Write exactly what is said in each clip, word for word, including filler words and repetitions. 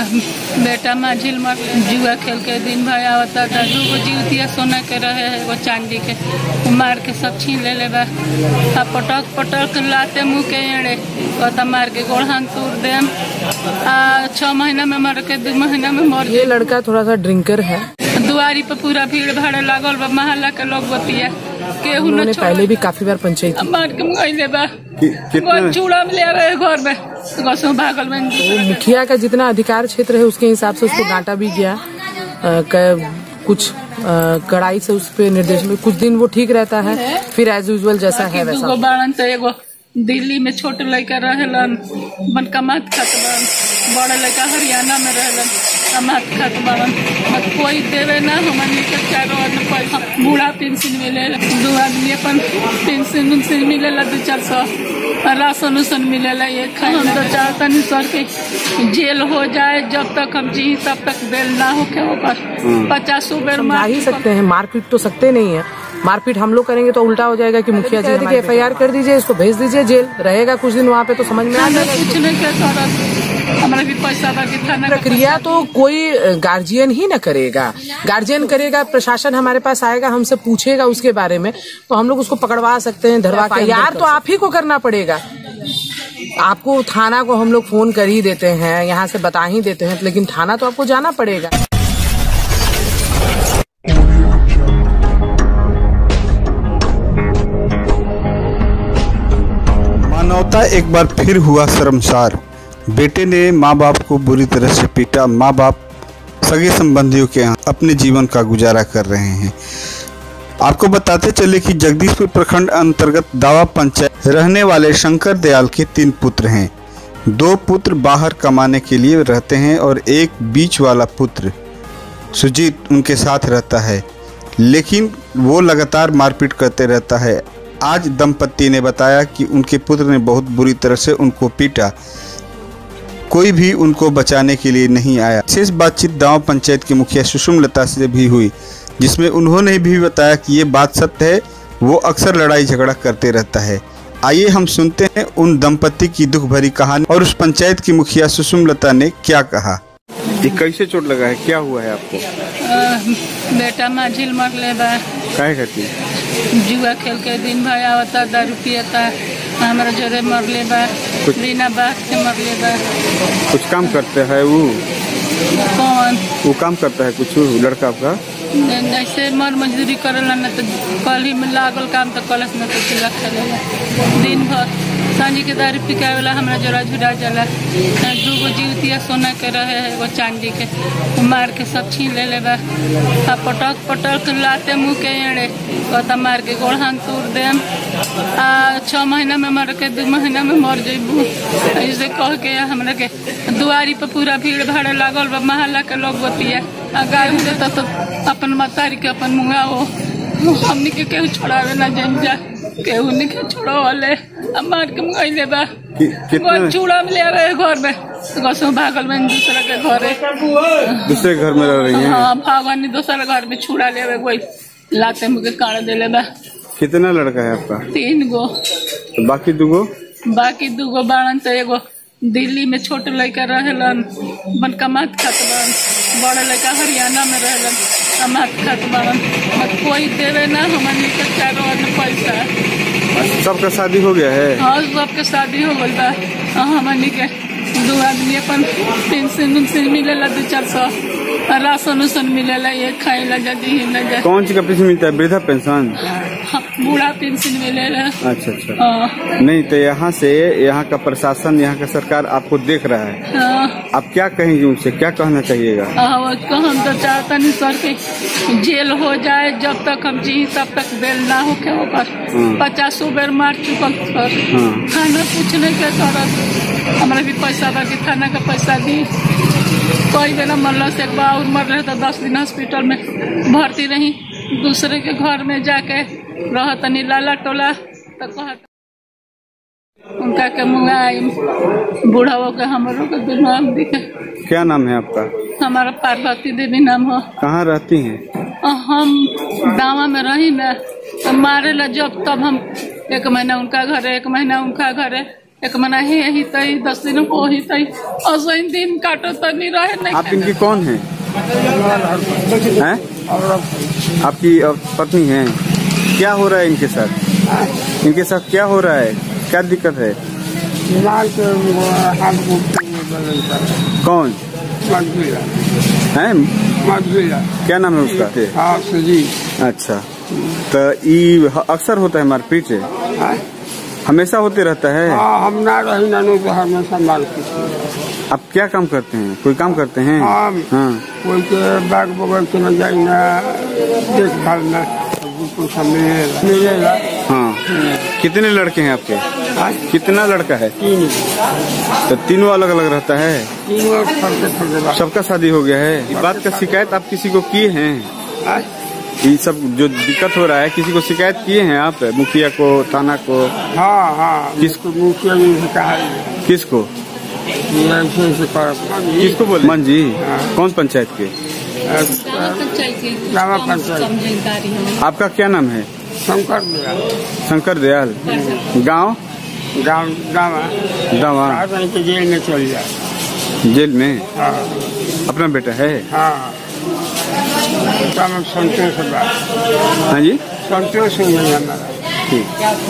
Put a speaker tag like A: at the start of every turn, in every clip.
A: बेटा माझिल मर जुआ खेल के दिन भर आवता था। दूगो जीवतिया सोना के रहे है, वो चांदी के मार के सब छीन ले ले बा। आ पटक पटक लाते मुँह के एड़े तो मार के गोड़ हाथ तोड़ दे। आ छह महीना में मर के दो महीना में मर।
B: ये लड़का थोड़ा सा ड्रिंकर है।
A: दुआरी पे पूरा भीड़ भाड़ लागल बा, मोहल्ला के लोग बतिया केहू न छोड़।
B: पहले भी काफी बार पंचायत
A: मार के मुँह बा चूड़ा में ले आवे घर में गसों भागल में।
B: तो मुखिया का जितना अधिकार क्षेत्र है उसके हिसाब से उसको डांटा भी गया। आ, कुछ कड़ाई से उस पे निर्देश में कुछ दिन वो ठीक रहता है, फिर एज यूजुअल जैसा है वैसा।
A: बारन से एगो दिल्ली में छोटे लड़का रहलन बन कमात खात बन, बड़ा लड़का हरियाणा में रहलन कमात खात बन। कोई देवे ना हमन के चारों आदमी पैसा बूढ़ा पेंशन मिले, दो आदमी अपन पेंशन उनशन मिलेला दो चार सौ, राशन उसन मिलेला। ये हम तो चाहता नहीं सर के जेल हो जाए, जब तक हम जी तब तक बेल ना हो के ऊपर पचासों बेर मार
B: ही सकते हैं। मारपीट तो सकते नहीं है, मारपीट हम लोग करेंगे तो उल्टा हो जाएगा कि मुखिया जी की एफ आई आर कर दीजिए, इसको भेज दीजिए जेल, रहेगा कुछ दिन वहाँ पे तो समझ में आ जाएगा।
A: कुछ नहीं कर हमारा भी पैसा बाकी थाना
B: प्रक्रिया तो कोई गार्जियन ही न करेगा। गार्जियन करेगा, प्रशासन हमारे पास आएगा, हमसे पूछेगा उसके बारे में, तो हम लोग उसको पकड़वा सकते हैं, धरवा के। यार तो आप ही को करना पड़ेगा। आपको थाना को हम लोग फोन कर ही देते हैं, यहाँ से बता ही देते हैं, लेकिन थाना तो आपको जाना पड़ेगा।
C: मानवता एक बार फिर हुआ शर्मसार। बेटे ने माँ बाप को बुरी तरह से पीटा। माँ बाप सगे संबंधियों के यहाँ अपने जीवन का गुजारा कर रहे हैं। आपको बताते चले कि जगदीशपुर प्रखंड अंतर्गत दावा पंचायत रहने वाले शंकर दयाल के तीन पुत्र हैं। दो पुत्र बाहर कमाने के लिए रहते हैं और एक बीच वाला पुत्र सुजीत उनके साथ रहता है, लेकिन वो लगातार मारपीट करते रहता है। आज दंपति ने बताया कि उनके पुत्र ने बहुत बुरी तरह से उनको पीटा, कोई भी उनको बचाने के लिए नहीं आया। विशेष बातचीत दावा पंचायत की मुखिया सुषुमलता से भी हुई, जिसमें उन्होंने भी बताया कि ये बात सत्य है, वो अक्सर लड़ाई झगड़ा करते रहता है। आइए हम सुनते हैं उन दंपति की दुख भरी कहानी और उस पंचायत की मुखिया सुषुमलता ने क्या कहा। ये कैसे चोट लगा है, क्या हुआ है आपको?
A: आ, बेटा माझिल मर ले बा।
C: क्या करती है?
A: जुआ खेल के दिन भर आवता, दारू पियता, हमारा जोरे मर ले बा, बिना बात के मर ले बा।
C: कुछ काम करते है वो?
A: कौन
C: वो काम करता है कुछ लड़का आपका?
A: ऐसे मर मजदूरी करेला न तो कल ही में लागल काम तो कलश में कुछ रखेला। दिन भर सांझी के दारू पिकावेला हमारा जोरा झुरा जाला। दूगो जीवतिया सोना के रहे है, वो चांदी के मार के सब छीन ले ले बा। आ पटक पटक लाते मुँह के एड़े तो मार के गोड़ हाथ तोड़ दे। आ छह महीना में मर के दो महीना में मर जेबू ऐसे कह के हमरा के दुआरी पे पूरा भीड़ भाड़ लागल बा, मोहल्ला के लोग बतिया गाड़ी देता तो अपन मतारी के अपन मुँगा हो। हमनी के केहू छोड़ावे ना जम जा, केहू नहीं के छोड़ावले मार के मुँगा बा। चूड़ा में ले आवे घर में गसों भागल में दूसरा के घर है,
C: दूसरे घर में रह रही है।
A: हाँ भागवानी दूसरा घर में छुड़ा ले आवे, कोई लाते मुँह के काट दे ले बा।
C: कितना लड़का है आपका?
A: तीन गो।
C: तो बाकी दूगो? बाकी
A: दूगो बारन से एगो दिल्ली में छोटे लड़का रहलन बन कमात खात बन, बड़ा लड़का हरियाणा में रहलन कमात खात बन। कोई देवे ना हमन के चारों आदमी पैसा।
C: सबका शादी हो गया है?
A: हाँ सबके शादी हो गई बा। हमन के दो आदमी अपन पेंशन उनशन मिलेला दो चार सौ, राशन उसन मिलेला, ये खाई ला जा दी ना जा।
C: कौन सी का पेंशन मिलता है? वृद्धा पेंशन?
A: हाँ, बूढ़ा पेंशन मिलेला।
C: अच्छा अच्छा। नहीं तो यहाँ से यहाँ का प्रशासन, यहाँ का सरकार आपको देख रहा है। हाँ। आप क्या कहेंगे उनसे, क्या कहना चाहिएगा?
A: हम तो चाहता नहीं सर के जेल हो जाए, जब तक हम जी तब तक बेल ना हो के ऊपर पचासों बेर मार चुकल सर। थाना पूछने के तरह हमारा भी पैसा बाकी थाना का पैसा दी। कोई बेना मरल से और मर रहे तो दस दिन हॉस्पिटल में भर्ती रही, दूसरे के घर में जाके रह तनी लाला टोला तो कह उनका के मुँगा बूढ़ाओ के हमारों के दुनाम दिखे।
C: क्या नाम है आपका?
A: हमारा पार्वती देवी नाम हो।
C: कहाँ रहती हैं?
A: हम दावा में रही ना, तो मारे ला जब तब हम एक महीना उनका घर है, एक महीना उनका घर है, एक मना ही यही तई दस दिन को ही तई असोइन दिन काटो तो नहीं रहे नहीं।
D: आप इनकी कौन है? हैं? आपकी पत्नी है? क्या हो रहा है इनके साथ? इनके साथ क्या हो रहा है? क्या दिक्कत है? कौन है? क्या नाम है उसका? अच्छा, तो ये अक्सर होता है मारपीट? हमेशा होते रहता है?
E: हम ना रही ना तो हमेशा मारपीट।
D: आप क्या काम करते हैं? कोई काम करते हैं?
E: हाँ,
D: हाँ।
E: कोई के बैग बगल के न जाए ना देखभाल में मिलेगा।
D: हाँ। कितने लड़के हैं आपके?
E: हाँ?
D: कितना लड़का है?
E: तीन।
D: तो तीनों अलग अलग रहता है?
E: तीनों
D: सबका शादी हो गया है? इस बात का शिकायत आप किसी को किए हैं?
E: हाँ?
D: ये सब जो दिक्कत हो रहा है किसी को शिकायत किए हैं आप? मुखिया को, थाना को?
E: हाँ हाँ।
D: किसको?
E: मुखिया जी कहा।
D: किसको? किसको बोले? मन जी? हाँ। कौन पंचायत के?
E: गाँव पंचायत।
D: आपका क्या नाम है?
E: शंकर दयाल।
D: शंकर दयाल। गाँव?
E: गाँव दावा।
D: दावा।
E: जेल में चल जाए।
D: जेल में?
E: हाँ।
D: अपना बेटा है?
E: हाँ। संतोष।
D: हाँ जी,
E: संतोष नहीं है हमारा।
D: ठीक।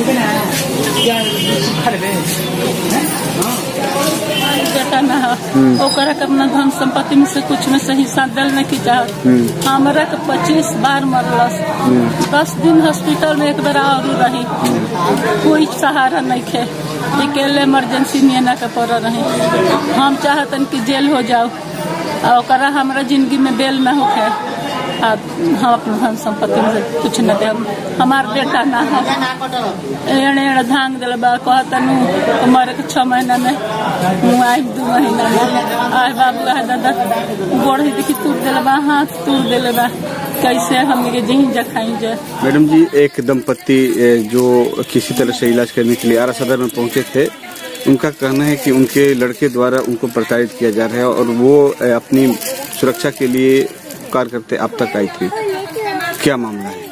A: बेटा ना ओकरा के अपना धन संपत्ति में से कुछ में से हिस्सा दिल नहीं की चाहत। हमारा के पच्चीस बार मरलस। दस दिन हॉस्पिटल में एक बार और रही, कोई सहारा नहीं थे। अकेले इमरजेंसी में ना के पड़ रही। हम चाहतन कि जेल हो जाओ और ओकरा हमारा जिंदगी में बेल न होके। हम अपना धन संपत्ति में से कुछ न दे। हमार बेटा ना है एड़े एड़े धांग दिल बा कहता मरे के छह महीना में आई दू महीना में आए बाबू आए दादा गोड़ी देखी तूर दिल बा, हाथ तूर दिल बा, कैसे हम जही जखाई जाए।
D: मैडम जी, एक दंपत्ति जो किसी तरह से इलाज करने के लिए आरा सदर में पहुंचे थे, उनका कहना है कि उनके लड़के द्वारा उनको प्रताड़ित किया जा रहा है और वो अपनी सुरक्षा के लिए कार्य करते अब तक आई थी। क्या मामला है?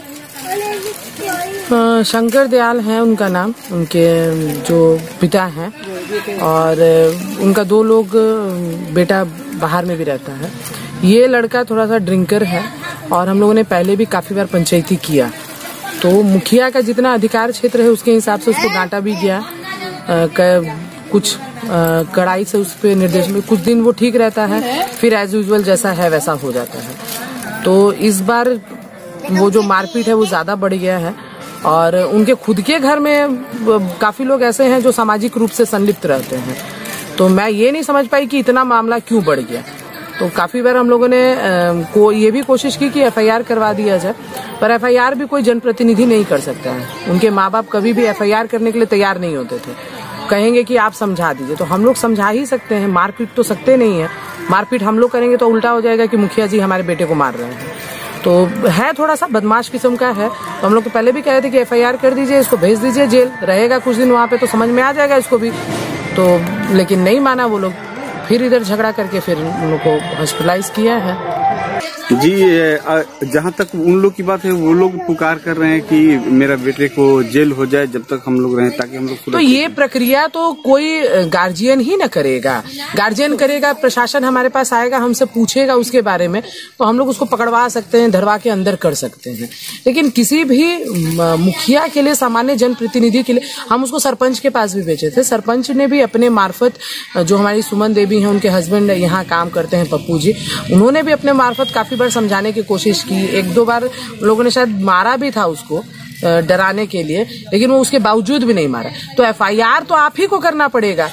B: शंकर दयाल है उनका नाम, उनके जो पिता हैं, और उनका दो लोग बेटा बाहर में भी रहता है। ये लड़का थोड़ा सा ड्रिंकर है और हम लोगों ने पहले भी काफी बार पंचायती किया, तो मुखिया का जितना अधिकार क्षेत्र है उसके हिसाब से उसको डांटा भी गया। आ, कुछ कड़ाई से उस पर निर्देश में कुछ दिन वो ठीक रहता है, फिर एज यूजुअल जैसा है वैसा हो जाता है। तो इस बार वो जो मारपीट है वो ज्यादा बढ़ गया है और उनके खुद के घर में काफी लोग ऐसे हैं जो सामाजिक रूप से संलिप्त रहते हैं। तो मैं ये नहीं समझ पाई कि इतना मामला क्यों बढ़ गया। तो काफी बार हम लोगों ने को ये भी कोशिश की कि एफ आई आर करवा दिया जाए, पर एफ आई आर भी कोई जनप्रतिनिधि नहीं कर सकता है। उनके माँ बाप कभी भी एफ आई आर करने के लिए तैयार नहीं होते थे, कहेंगे कि आप समझा दीजिए। तो हम लोग समझा ही सकते हैं, मारपीट तो सकते नहीं है। मारपीट हम लोग करेंगे तो उल्टा हो जाएगा कि मुखिया जी हमारे बेटे को मार रहे हैं। तो है थोड़ा सा बदमाश किस्म का है। तो हम लोग तो पहले भी कहे थे कि एफ आई आर कर दीजिए, इसको भेज दीजिए जेल, रहेगा कुछ दिन वहाँ पे तो समझ में आ जाएगा इसको भी। तो लेकिन नहीं माना वो लोग, फिर इधर झगड़ा करके फिर उन लोग को हॉस्पिटलाइज किया है।
D: जी, जहाँ तक उन लोग की बात है, वो लोग पुकार कर रहे हैं कि मेरा बेटे को जेल हो जाए जब तक हम लोग रहें, ताकि हम लोग। तो
B: ये प्रक्रिया तो कोई गार्जियन ही न करेगा। गार्जियन करेगा, प्रशासन हमारे पास आएगा, हमसे पूछेगा उसके बारे में, तो हम लोग उसको पकड़वा सकते हैं, धरवा के अंदर कर सकते हैं। लेकिन किसी भी मुखिया के लिए, सामान्य जनप्रतिनिधि के लिए, हम उसको सरपंच के पास भी भेजे थे। सरपंच ने भी अपने मार्फत, जो हमारी सुमन देवी हैं, उनके हस्बैंड यहाँ काम करते हैं पप्पू जी, उन्होंने भी अपने मार्फत काफी बार समझाने की कोशिश की। एक दो बार लोगों ने शायद मारा भी था उसको डराने के लिए, लेकिन वो उसके बावजूद भी नहीं मारा। तो एफ आई आर तो आप ही को करना पड़ेगा।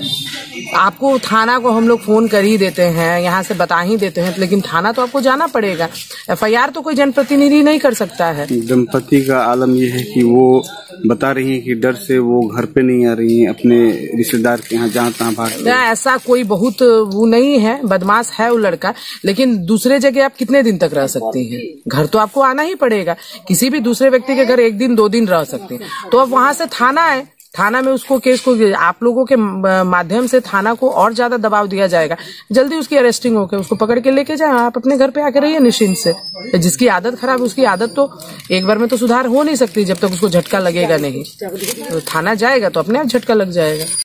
B: आपको थाना को हम लोग फोन कर ही देते हैं, यहाँ से बता ही देते हैं, लेकिन थाना तो आपको जाना पड़ेगा। एफ आई आर तो कोई जनप्रतिनिधि नहीं कर सकता है।
D: दंपति का आलम यह है कि वो बता रही हैं कि डर से वो घर पे नहीं आ रही हैं, अपने रिश्तेदार के यहाँ जहाँ तहाँ भाग।
B: ऐसा कोई बहुत वो नहीं है, बदमाश है वो लड़का, लेकिन दूसरे जगह आप कितने दिन तक रह सकती हैं? घर तो आपको आना ही पड़ेगा। किसी भी दूसरे व्यक्ति के घर एक दिन दो दिन रह सकते हैं, तो अब वहां से थाना है, थाना में उसको केस को, आप लोगों के माध्यम से थाना को और ज्यादा दबाव दिया जाएगा। जल्दी उसकी अरेस्टिंग होकर उसको पकड़ के लेके जाए, आप अपने घर पे आके रहिए निश्चिंत से। जिसकी आदत खराब, उसकी आदत तो एक बार में तो सुधार हो नहीं सकती जब तक उसको झटका लगेगा नहीं। तो थाना जाएगा तो अपने आप झटका लग जाएगा।